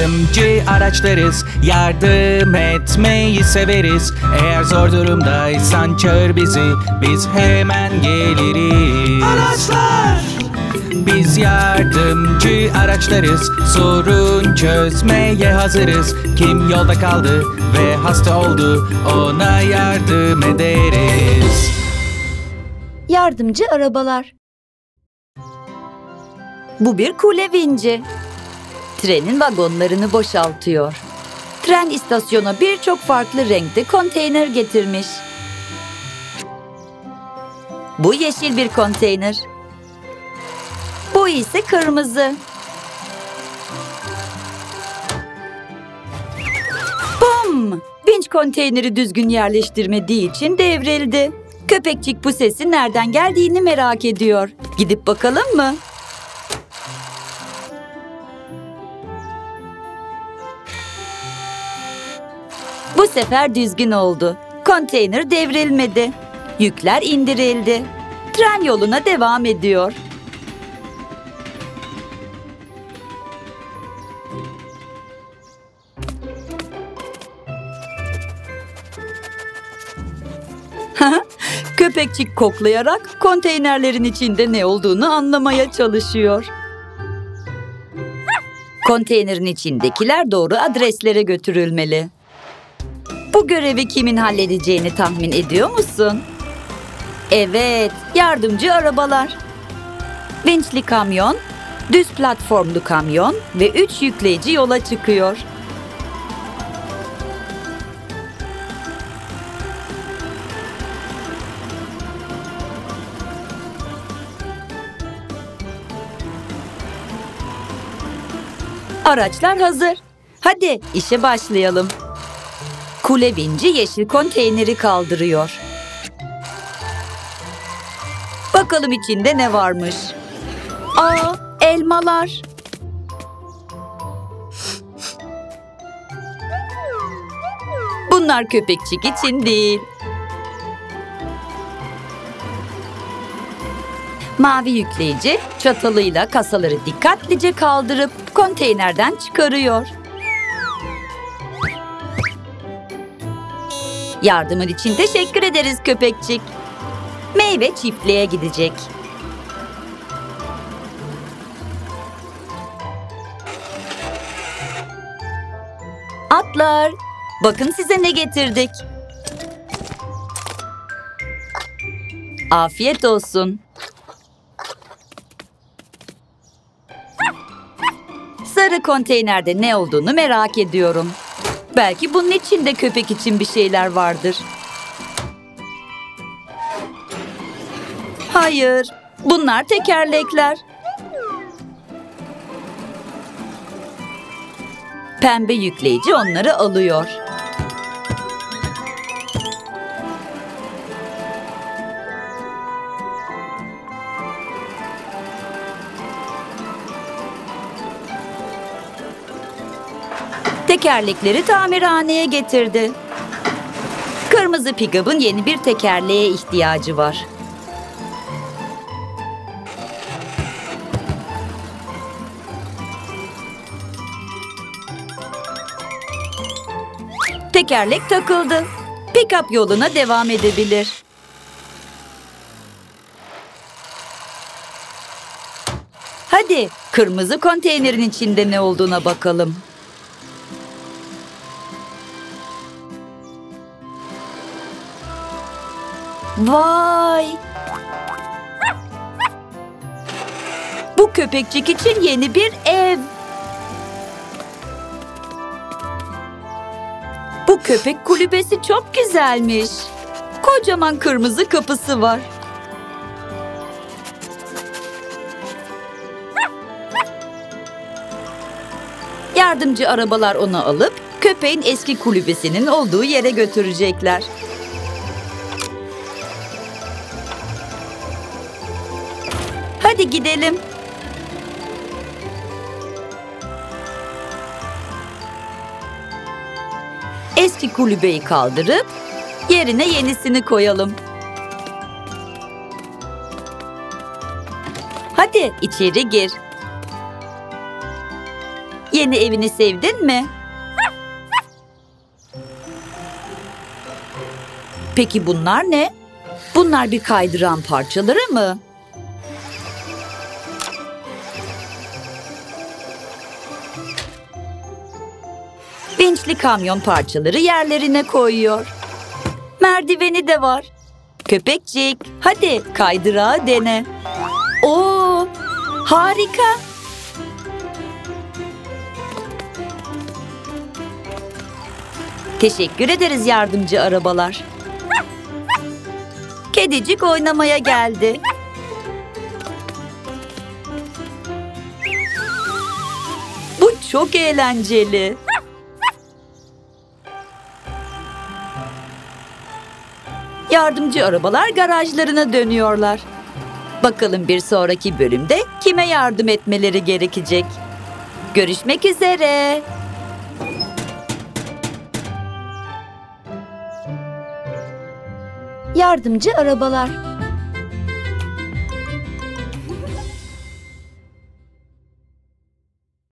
yardımcı araçlarız. Yardım etmeyi severiz. Eğer zor durumdaysan çağır bizi. Biz hemen geliriz. Araçlar! Biz yardımcı araçlarız. Sorun çözmeye hazırız. Kim yolda kaldı ve hasta oldu, ona yardım ederiz. Yardımcı arabalar. Bu bir kule vinci. Trenin vagonlarını boşaltıyor. Tren istasyona birçok farklı renkte konteyner getirmiş. Bu yeşil bir konteyner. Bu ise kırmızı. Bum! Vinç konteyneri düzgün yerleştirmediği için devrildi. Köpekçik bu sesin nereden geldiğini merak ediyor. Gidip bakalım mı? Bu sefer düzgün oldu. Konteyner devrilmedi. Yükler indirildi. Tren yoluna devam ediyor. Köpekçik koklayarak konteynerlerin içinde ne olduğunu anlamaya çalışıyor. Konteynerin içindekiler doğru adreslere götürülmeli. Bu görevi kimin halledeceğini tahmin ediyor musun? Evet, yardımcı arabalar. Vinçli kamyon, düz platformlu kamyon ve 3 yükleyici yola çıkıyor. Araçlar hazır. Hadi işe başlayalım. Kule vinci yeşil konteyneri kaldırıyor. Bakalım içinde ne varmış. Aa, elmalar. Bunlar köpekçik için değil. Mavi yükleyici çatalıyla kasaları dikkatlice kaldırıp konteynerden çıkarıyor. Yardımın için teşekkür ederiz köpekçik. Meyve çiftliğe gidecek. Atlar, bakın size ne getirdik. Afiyet olsun. Sarı konteynerde ne olduğunu merak ediyorum. Belki bunun içinde köpek için bir şeyler vardır. Hayır, bunlar tekerlekler. Pembe yükleyici onları alıyor. Tekerlekleri tamirhaneye getirdi. Kırmızı pick-up'ın yeni bir tekerleğe ihtiyacı var. Tekerlek takıldı. Pick-up yoluna devam edebilir. Hadi kırmızı konteynerin içinde ne olduğuna bakalım. Vay! Bu köpekçik için yeni bir ev. Bu köpek kulübesi çok güzelmiş. Kocaman kırmızı kapısı var. Yardımcı arabalar onu alıp köpeğin eski kulübesinin olduğu yere götürecekler. Hadi gidelim. Eski kulübeyi kaldırıp yerine yenisini koyalım. Hadi içeri gir. Yeni evini sevdin mi? Peki bunlar ne? Bunlar bir kaydıran parçaları mı? Vinçli kamyon parçaları yerlerine koyuyor. Merdiveni de var. Köpekçik, hadi kaydırağı dene. Oo, harika. Teşekkür ederiz yardımcı arabalar. Kedicik oynamaya geldi. Bu çok eğlenceli. Yardımcı arabalar garajlarına dönüyorlar. Bakalım bir sonraki bölümde kime yardım etmeleri gerekecek? Görüşmek üzere. Yardımcı arabalar.